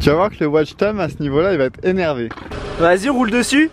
Tu vas voir que le watch time à ce niveau-là, il va être énervé. Vas-y, roule dessus.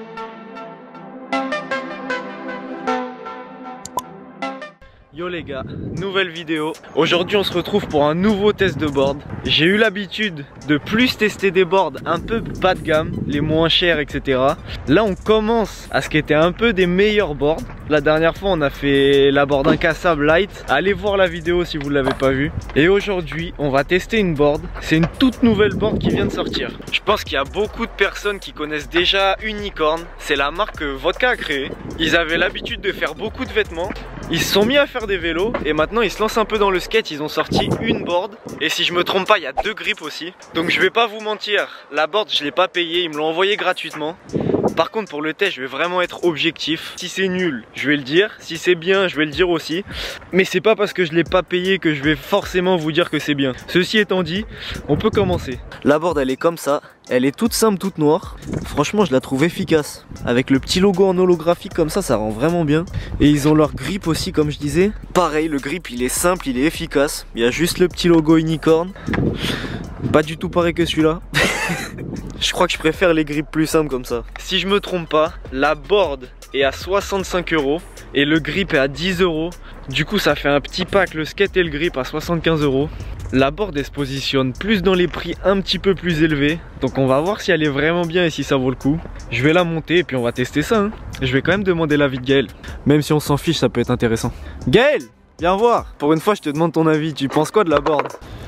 Yo les gars, nouvelle vidéo. Aujourd'hui on se retrouve pour un nouveau test de board. J'ai eu l'habitude de plus tester des boards un peu bas de gamme, les moins chers, etc. Là on commence à ce qui était un peu des meilleurs boards. La dernière fois on a fait la board incassable light. Allez voir la vidéo si vous ne l'avez pas vue. Et aujourd'hui on va tester une board. C'est une toute nouvelle board qui vient de sortir. Je pense qu'il y a beaucoup de personnes qui connaissent déjà Unicorn. C'est la marque que Vodka a créée. Ils avaient l'habitude de faire beaucoup de vêtements. Ils se sont mis à faire des vélos et maintenant ils se lancent un peu dans le skate. Ils ont sorti une board et si je me trompe pas il y a 2 grips aussi. Donc je vais pas vous mentir, la board je l'ai pas payée, ils me l'ont envoyé gratuitement. Par contre pour le test je vais vraiment être objectif. Si c'est nul je vais le dire, si c'est bien je vais le dire aussi. Mais c'est pas parce que je l'ai pas payé que je vais forcément vous dire que c'est bien. Ceci étant dit, on peut commencer. La board elle est comme ça, elle est toute simple, toute noire. Franchement je la trouve efficace. Avec le petit logo en holographique comme ça rend vraiment bien. Et ils ont leur grip aussi comme je disais. Pareil le grip il est simple, il est efficace. Il y a juste le petit logo Unicorn. Pas du tout pareil que celui-là. Je crois que je préfère les grips plus simples comme ça. Si je me trompe pas, la board est à 65 € et le grip est à 10 €. Du coup ça fait un petit pack, le skate et le grip à 75 €. La board elle se positionne plus dans les prix un petit peu plus élevés. Donc on va voir si elle est vraiment bien et si ça vaut le coup. Je vais la monter et puis on va tester ça hein. Je vais quand même demander l'avis de Gaël. Même si on s'en fiche ça peut être intéressant. Gaël, viens voir. Pour une fois je te demande ton avis, tu penses quoi de la board?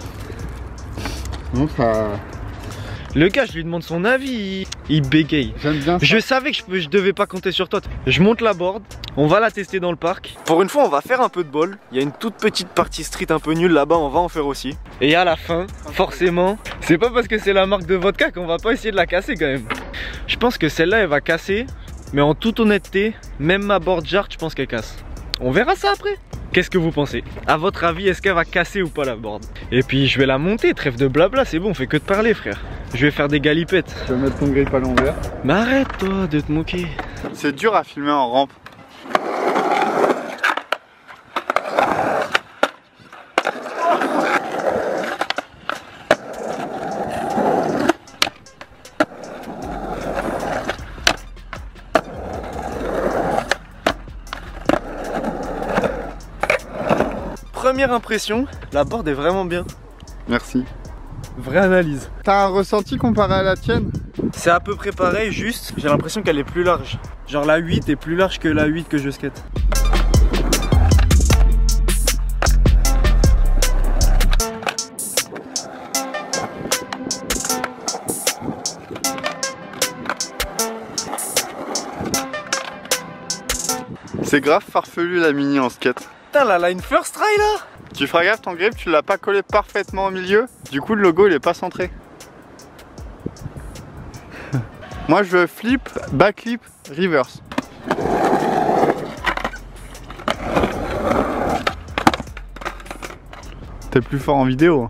Non, ça... Le gars, je lui demande son avis, il bégaye. J'aime bien ça. Je savais que je devais pas compter sur toi. Je monte la board, on va la tester dans le parc. Pour une fois, on va faire un peu de ball. Il y a une toute petite partie street un peu nulle là-bas, on va en faire aussi. Et à la fin, forcément, c'est pas parce que c'est la marque de Vodka qu'on va pas essayer de la casser quand même. Je pense que celle-là, elle va casser. Mais en toute honnêteté, même ma board jar, je pense qu'elle casse. On verra ça après. Qu'est-ce que vous pensez? À votre avis, est-ce qu'elle va casser ou pas la board? Et puis je vais la monter, trêve de blabla, c'est bon, on fait que de parler frère. Je vais faire des galipettes. Tu vas mettre ton grip à l'envers. Mais arrête toi de te moquer. C'est dur à filmer en rampe. Première impression, la board est vraiment bien. Merci. Vraie analyse. T'as un ressenti comparé à la tienne? C'est à peu près pareil, juste j'ai l'impression qu'elle est plus large. Genre la 8 est plus large que la 8 que je skate. C'est grave farfelu la mini en skate. Putain, la line first try là. Tu feras gaffe, ton grip, tu l'as pas collé parfaitement au milieu. Du coup, le logo, il est pas centré. Moi, je veux flip, backflip, reverse. T'es plus fort en vidéo.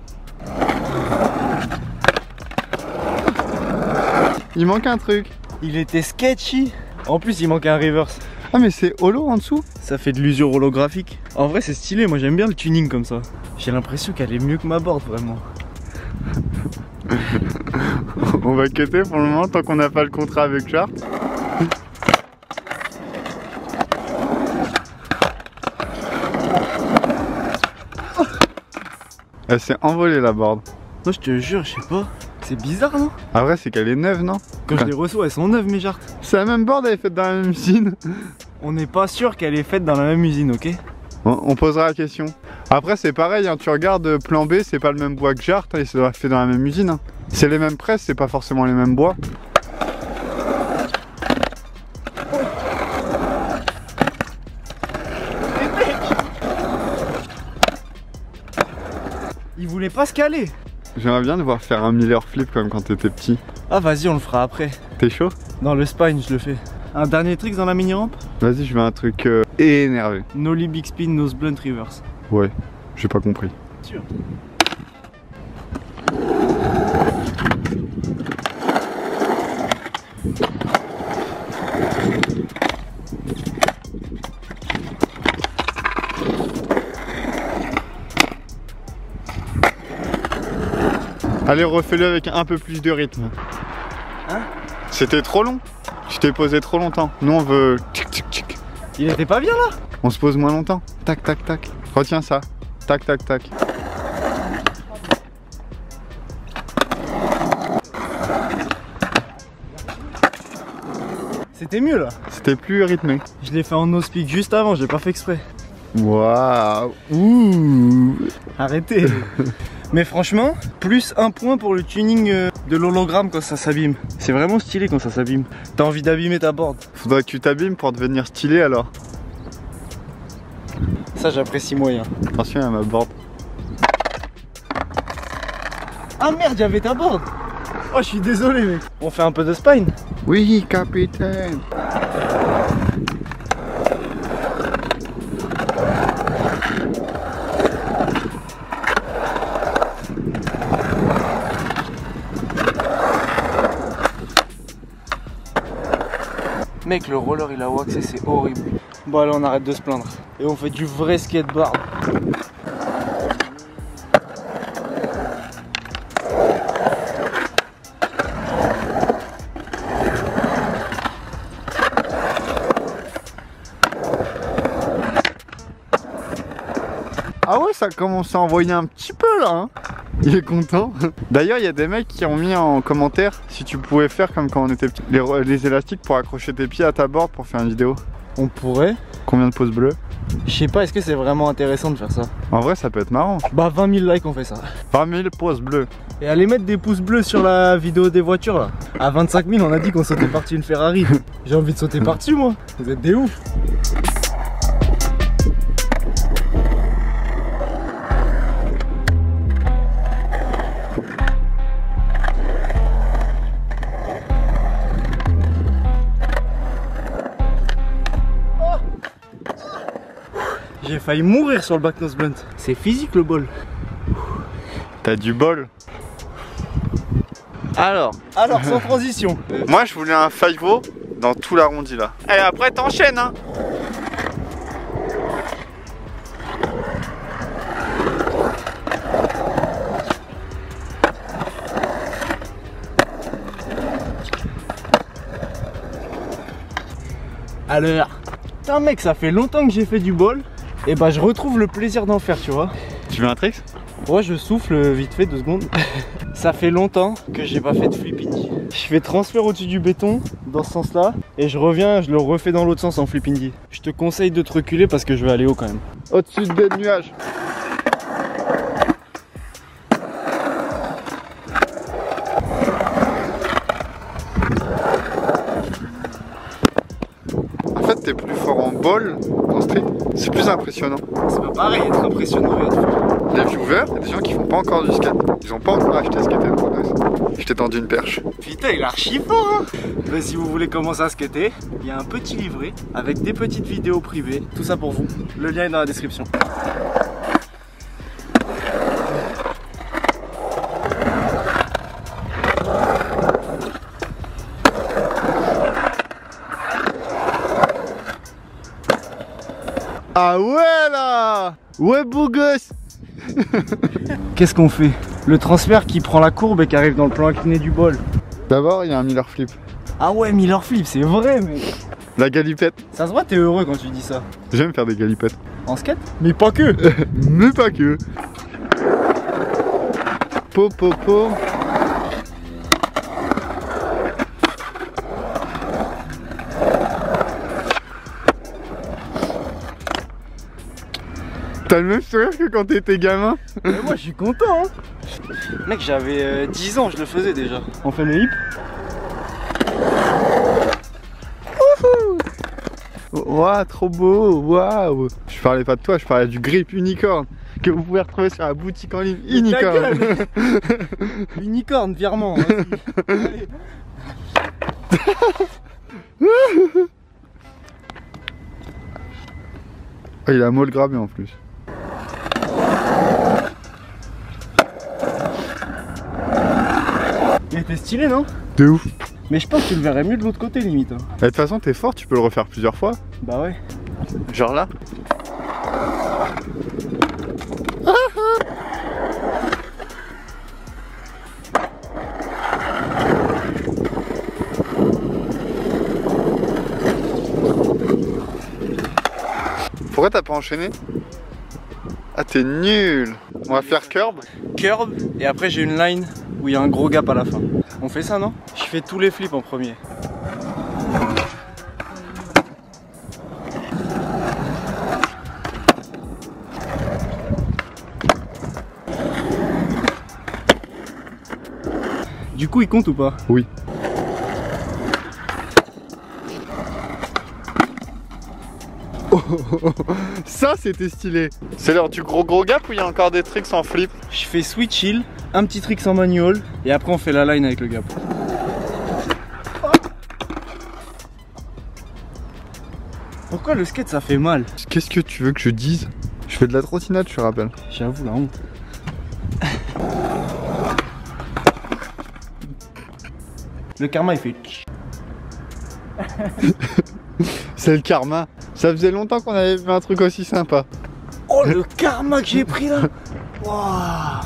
Il manque un truc. Il était sketchy. En plus, il manquait un reverse. Ah, mais c'est holo en dessous. Ça fait de l'usure holographique. En vrai c'est stylé, moi j'aime bien le tuning comme ça. J'ai l'impression qu'elle est mieux que ma board vraiment. On va cutter pour le moment tant qu'on n'a pas le contrat avec Chart. Elle s'est envolée la board. Moi je te jure, je sais pas. C'est bizarre non? Ah vrai c'est qu'elle est neuve non? Quand je les reçois elles sont neuves mes jartes. C'est la même board, elle est faite dans la même usine. On n'est pas sûr qu'elle est faite dans la même usine, ok? Bon, on posera la question. Après c'est pareil, hein, tu regardes plan B, c'est pas le même bois que Jart, hein, c'est fait dans la même usine. Hein. C'est les mêmes presses, c'est pas forcément les mêmes bois. Il voulait pas se caler. J'aimerais bien devoir faire un Miller flip comme quand t'étais petit. Ah vas-y on le fera après. T'es chaud? Dans le spine je le fais. Un dernier trick dans la mini rampe? Vas-y, je veux un truc énervé. Nollie big spin, nose blunt reverse. Ouais, j'ai pas compris. Sûr. Allez, refais-le avec un peu plus de rythme. Hein? C'était trop long. Je t'ai posé trop longtemps. Nous on veut... Il était pas bien là? On se pose moins longtemps. Tac, tac, tac. Retiens ça. Tac, tac, tac. C'était mieux là. C'était plus rythmé. Je l'ai fait en no speak juste avant, j'ai pas fait exprès. Waouh. Ouh. Arrêtez. Mais franchement, plus un point pour le tuning de l'hologramme quand ça s'abîme. C'est vraiment stylé quand ça s'abîme. T'as envie d'abîmer ta board. Faudrait que tu t'abîmes pour devenir stylé alors. Ça j'apprécie moyen. Attention à ma board. Ah merde, j'avais ta board. Oh, je suis désolé mec. On fait un peu de spine. Oui, capitaine. Mec, le roller il a waxé, c'est horrible. Bon allez, on arrête de se plaindre. Et on fait du vrai skateboard. Ah ouais, ça commence à envoyer un petit peu là, hein. Il est content. D'ailleurs, il y a des mecs qui ont mis en commentaire si tu pouvais faire comme quand on était petit, les élastiques pour accrocher tes pieds à ta board pour faire une vidéo. On pourrait. Combien de pouces bleus? Je sais pas, est-ce que c'est vraiment intéressant de faire ça? En vrai, ça peut être marrant. Bah 20 000 likes on fait ça. 20 000 pouces bleus. Et allez mettre des pouces bleus sur la vidéo des voitures là. À 25 000 on a dit qu'on sautait par-dessus une Ferrari. J'ai envie de sauter par-dessus moi. Vous êtes des ouf. J'ai failli mourir sur le back nose blunt. C'est physique le bol. T'as du bol. Alors, sans transition. Moi, je voulais un 5-0 dans tout l'arrondi là. Et après, t'enchaînes, hein. À l'heure. Putain mec, ça fait longtemps que j'ai fait du bol. Et bah je retrouve le plaisir d'en faire, tu vois. Tu veux un trick? Ouais, je souffle vite fait 2 secondes. Ça fait longtemps que j'ai pas fait de flipping. Je fais transfert au-dessus du béton dans ce sens là et je reviens, je le refais dans l'autre sens en flipping. Je te conseille de te reculer parce que je vais aller haut quand même. Au-dessus des nuages. En fait, t'es plus fort en bol, en street, c'est plus impressionnant. C'est pas pareil, être impressionnant et être fort. Les viewers, il y a des gens qui font pas encore du skate. Ils ont pas encore acheté Skate & Progress. Je t'ai tendu une perche. Putain, il est archi fort hein. Mais si vous voulez commencer à skater, il y a un petit livret avec des petites vidéos privées. Tout ça pour vous. Le lien est dans la description. Ah ouais là. Ouais beau gosse. Qu'est-ce qu'on fait? Le transfert qui prend la courbe et qui arrive dans le plan incliné du bol. D'abord, il y a un Miller Flip. Ah ouais, Miller Flip, c'est vrai mec. La galipette. Ça se voit, t'es heureux quand tu dis ça. J'aime faire des galipettes. En skate? Mais pas que. Mais pas que. Po po po. T'as le même sourire que quand t'étais gamin? Mais moi je suis content hein. Mec, j'avais 10 ans, je le faisais déjà. On fait le hip. Waouh, trop beau, waouh. Je parlais pas de toi, je parlais du grip unicorn que vous pouvez retrouver sur la boutique en ligne Unicorn. Unicorn, virement. Allez. Oh, il a molle gravé en plus. Il était stylé, non? De ouf. Mais je pense que tu le verrais mieux de l'autre côté limite. Hein. De toute façon, t'es fort, tu peux le refaire plusieurs fois. Bah ouais. Genre là. Pourquoi t'as pas enchaîné? Ah t'es nul. On va faire curb. Curb et après j'ai une line où il y a un gros gap à la fin. On fait ça non? Je fais tous les flips en premier. Du coup il compte ou pas? Oui. Ça c'était stylé. C'est l'heure du gros gap ou il y a encore des tricks en flip? Je fais switch hill, un petit trick en manual et après on fait la line avec le gap. Pourquoi le skate ça fait mal? Qu'est-ce que tu veux que je dise? Je fais de la trottinette, je te rappelle. J'avoue la honte. Le karma il fait. C'est le karma. Ça faisait longtemps qu'on avait fait un truc aussi sympa. Oh le karma que j'ai pris là. Wow.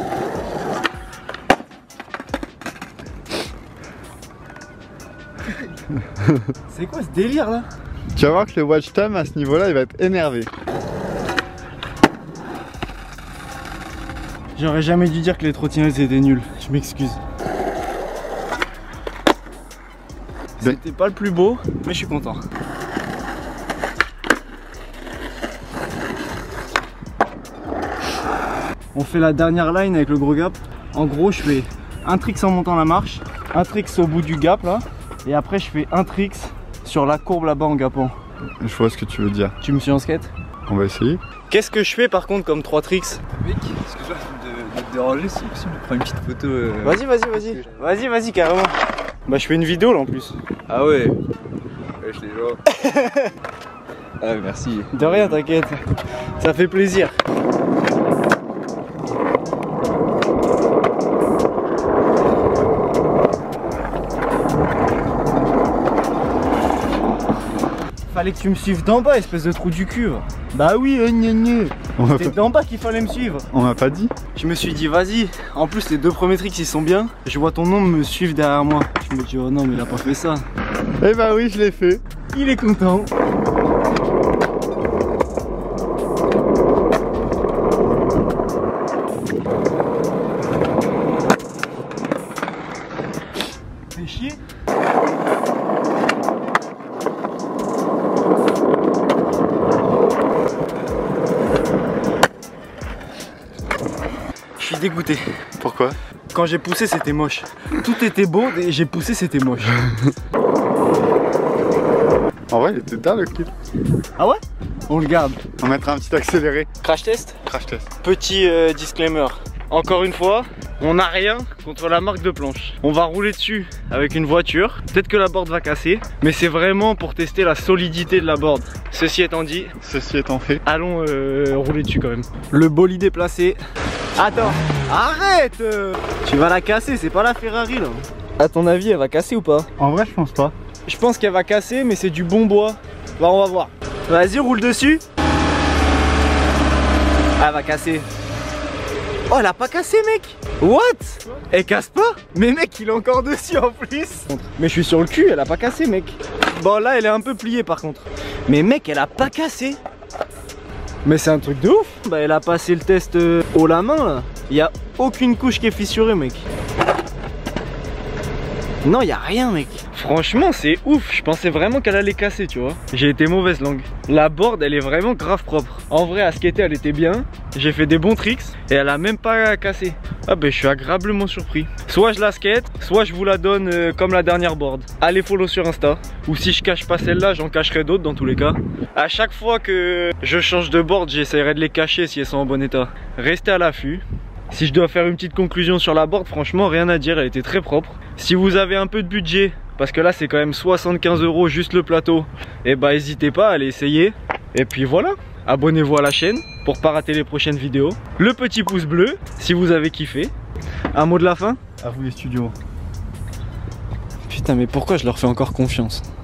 C'est quoi ce délire là? Tu vas voir que le watch time à ce niveau là il va être énervé. J'aurais jamais dû dire que les trottinettes étaient nulles, je m'excuse. C'était pas le plus beau, mais je suis content. On fait la dernière line avec le gros gap. En gros, je fais un tricks en montant la marche, un tricks au bout du gap là, et après je fais un tricks sur la courbe là-bas en gapant. Je vois ce que tu veux dire. Tu me suis en skate? On va essayer. Qu'est-ce que je fais par contre comme 3 tricks? Mec, excuse-moi de te déranger, si possible, je prends une petite photo. Vas-y, carrément. Bah je fais une vidéo là en plus. Ah ouais. Je l'ai là. Ah merci. De rien, t'inquiète. Ça fait plaisir. Fallait que tu me suives d'en bas, espèce de trou du cul. Bah oui, c'était d'en bas qu'il fallait me suivre. On m'a pas dit. Je me suis dit vas-y, en plus les 2 premiers tricks ils sont bien. Je vois ton nom me suivre derrière moi. Je me dis oh non mais il a pas fait ça. Eh bah oui je l'ai fait. Il est content. Fais chier. Je suis dégoûté. Pourquoi? Quand j'ai poussé c'était moche. Tout était beau et j'ai poussé c'était moche. En vrai il était dingue le kill. Ah ouais? On le garde. On mettra un petit accéléré. Crash test? Crash test. Petit disclaimer. Encore une fois, on n'a rien contre la marque de planche. On va rouler dessus avec une voiture. Peut-être que la board va casser, mais c'est vraiment pour tester la solidité de la board. Ceci étant dit, ceci étant fait, allons rouler dessus quand même. Le bolide est placé. Attends, arrête! Tu vas la casser, c'est pas la Ferrari là. À ton avis, elle va casser ou pas? en vrai je pense pas. Je pense qu'elle va casser, mais c'est du bon bois. Bah, on va voir. Vas-y, roule dessus. Ah, elle va casser. Oh, elle a pas cassé, mec. What? Elle casse pas? Mais mec, il est encore dessus en plus. Mais je suis sur le cul, elle a pas cassé, mec. Bon, là, elle est un peu pliée par contre. Mais mec, elle a pas cassé. Mais c'est un truc de ouf. Bah, elle a passé le test haut la main là. Il y a aucune couche qui est fissurée, mec. Non, y a rien, mec. Franchement, c'est ouf. Je pensais vraiment qu'elle allait casser, tu vois. J'ai été mauvaise langue. La board, elle est vraiment grave propre. En vrai, à skater, elle était bien. J'ai fait des bons tricks et elle a même pas cassé. Ah ben, je suis agréablement surpris. Soit je la skate, soit je vous la donne comme la dernière board. Allez follow sur Insta. Ou si je cache pas celle-là, j'en cacherai d'autres dans tous les cas. À chaque fois que je change de board, j'essaierai de les cacher si elles sont en bon état. Restez à l'affût. Si je dois faire une petite conclusion sur la board, franchement rien à dire, elle était très propre. Si vous avez un peu de budget, parce que là c'est quand même 75 € juste le plateau, et bah n'hésitez pas à aller essayer. Et puis voilà, abonnez-vous à la chaîne pour pas rater les prochaines vidéos. Le petit pouce bleu si vous avez kiffé. Un mot de la fin? À vous les studios. Putain mais pourquoi je leur fais encore confiance?